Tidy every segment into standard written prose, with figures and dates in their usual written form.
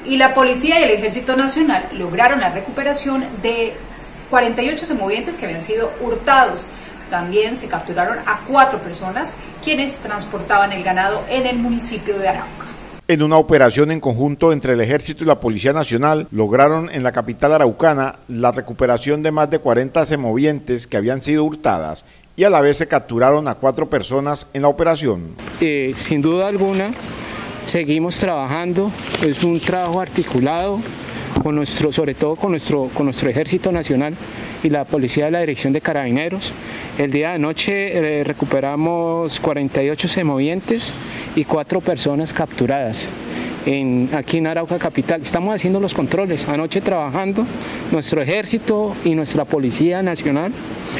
y la Policía y el Ejército Nacional lograron la recuperación de 48 semovientes que habían sido hurtados. También se capturaron a 4 personas quienes transportaban el ganado en el municipio de Arauca. En una operación en conjunto entre el Ejército y la Policía Nacional, lograron en la capital araucana la recuperación de más de 40 semovientes que habían sido hurtadas y a la vez se capturaron a 4 personas en la operación. Sin duda alguna, seguimos trabajando, es un trabajo articulado, sobre todo con nuestro Ejército Nacional y la Policía de la Dirección de Carabineros. El día de anoche recuperamos 48 semovientes y 4 personas capturadas aquí en Arauca Capital. Estamos haciendo los controles, anoche trabajando nuestro Ejército y nuestra Policía Nacional.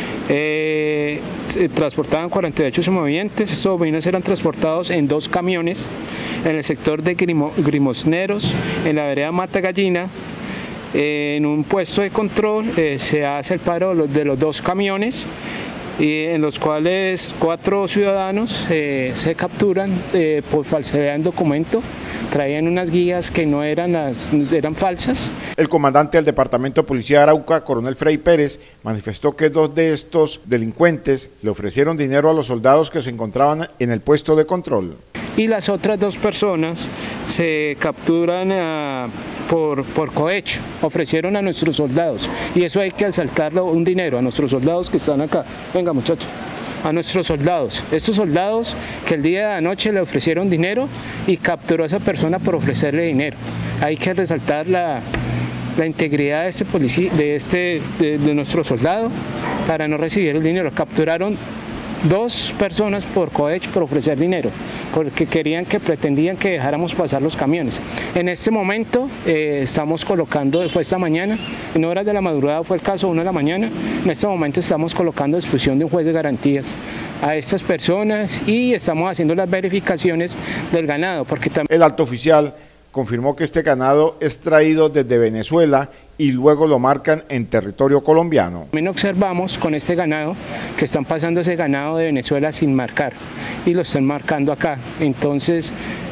Transportaban 48 semovientes, estos bovinos eran transportados en 2 camiones en el sector de Grimosneros, en la vereda Mata Gallina. En un puesto de control se hace el paro de los 2 camiones, en los cuales 4 ciudadanos se capturan por falsedad en documento. Traían unas guías que no eran falsas. El comandante del Departamento de Policía de Arauca, coronel Freddy Pérez, manifestó que 2 de estos delincuentes le ofrecieron dinero a los soldados que se encontraban en el puesto de control. Y las otras 2 personas se capturan por cohecho, ofrecieron a nuestros soldados, y eso hay que asaltarlo un dinero a nuestros soldados que están acá. Venga, muchachos. A nuestros soldados, estos soldados que el día de anoche le ofrecieron dinero y capturó a esa persona por ofrecerle dinero. Hay que resaltar la integridad de este policía, de nuestro soldado, para no recibir el dinero. Capturaron 2 personas por cohecho, por ofrecer dinero, porque pretendían que dejáramos pasar los camiones. En este momento estamos colocando, fue esta mañana, en horas de la madrugada fue el caso, 1 de la mañana, en este momento estamos colocando a disposición de un juez de garantías a estas personas y estamos haciendo las verificaciones del ganado. Porque el alto oficial confirmó que este ganado es traído desde Venezuela y luego lo marcan en territorio colombiano. También observamos con este ganado que están pasando ese ganado de Venezuela sin marcar y lo están marcando acá. Entonces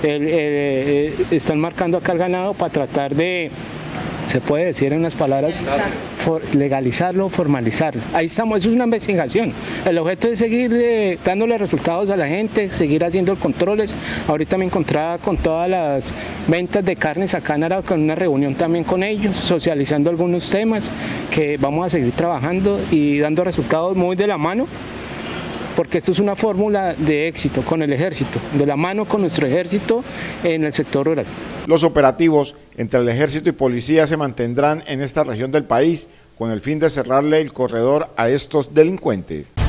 están marcando acá el ganado para tratar de, se puede decir en unas palabras, legalizarlo, formalizarlo. Ahí estamos, eso es una investigación. El objeto es seguir dándole resultados a la gente, seguir haciendo controles. Ahorita me encontraba con todas las ventas de carnes acá en Arauca, en una reunión también con ellos, socializando algunos temas que vamos a seguir trabajando y dando resultados muy de la mano, porque esto es una fórmula de éxito con el Ejército, de la mano con nuestro Ejército en el sector rural. Los operativos entre el Ejército y Policía se mantendrán en esta región del país con el fin de cerrarle el corredor a estos delincuentes.